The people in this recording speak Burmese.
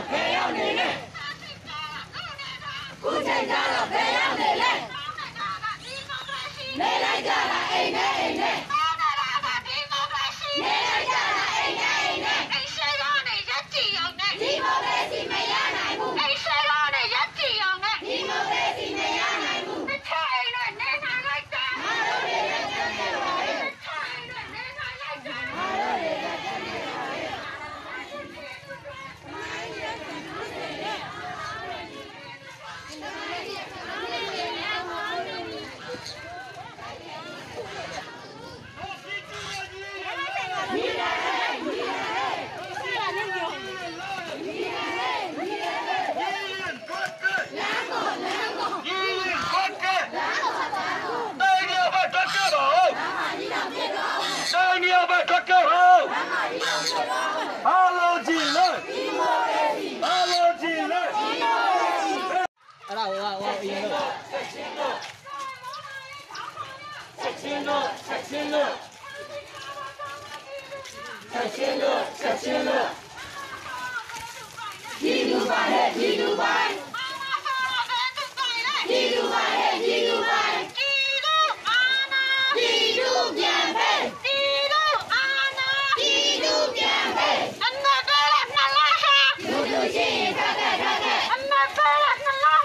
တော့ဖယ်ရောက်နေလဲခုချိန်ကြတော့ဖယ်ရောက်နေလဲနေလိုက်ကြတာအိမ်နဲ့အိမ်နဲ့နေလိုက်ကြတာအိမ်နဲ့အိမ်နဲ့အိမ်ရှိကနေရက်တီအောင်နဲ့ဒီမိုကရေစီမရနိုင်ဘူးအိမ်ရှိကနေရက်တီအောင်နဲ့ဒီမိုကရေစီမရနိုင်ဘူးတစ်ထိုင်နဲ့နေနိုင်လိုက်တာငါတို့တွေလည်းကြံနေပါလေတစ်ထိုင်နဲ့နေနိုင်လိုက်တာငါတို့တွေလည်းကြံနေပါလေI'm not